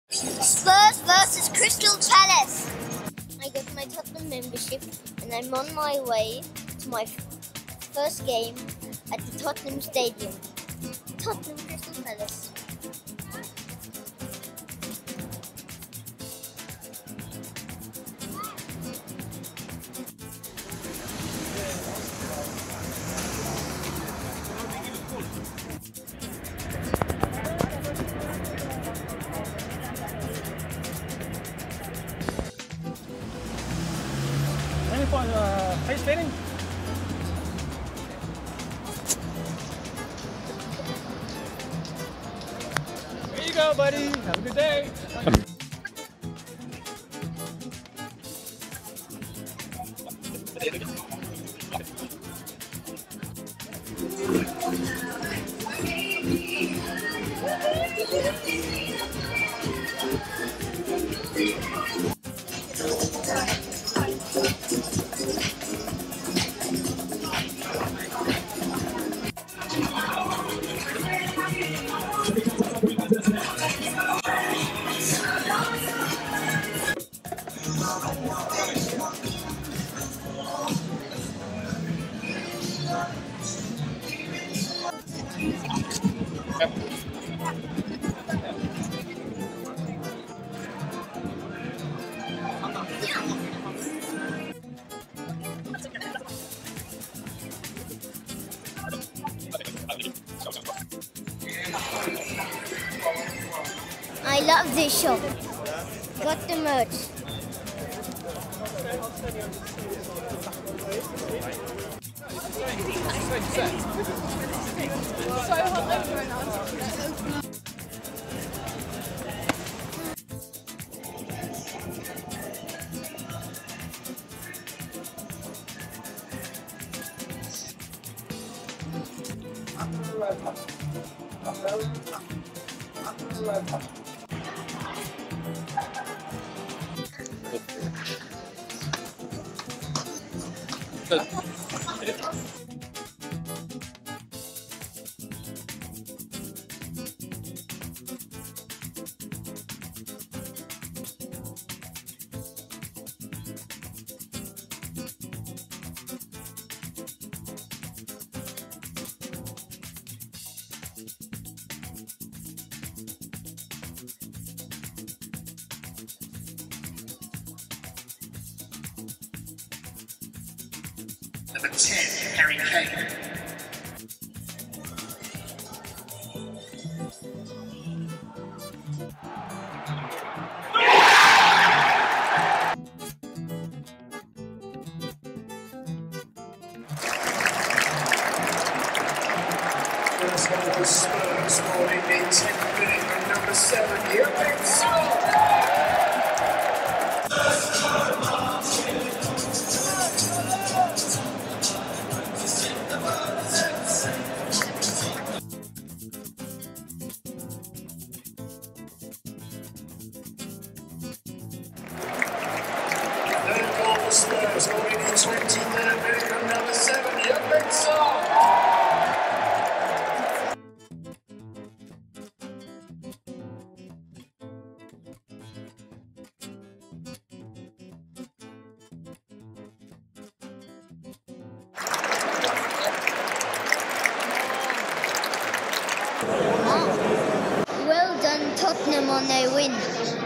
Spurs versus Crystal Palace. I got my Tottenham membership and I'm on my way to my first game at the Tottenham Stadium. Tottenham Crystal Palace. Any for face fitting? There you go, buddy. Have a good day. I love this shop. Got the merch. Number 10, Harry Kane. First goal for Spurs scored in the 10th minute from number 7, the opening score. Spurs scoring in the 23rd minute from number 7, the opening song. Well done, Tottenham, on their win.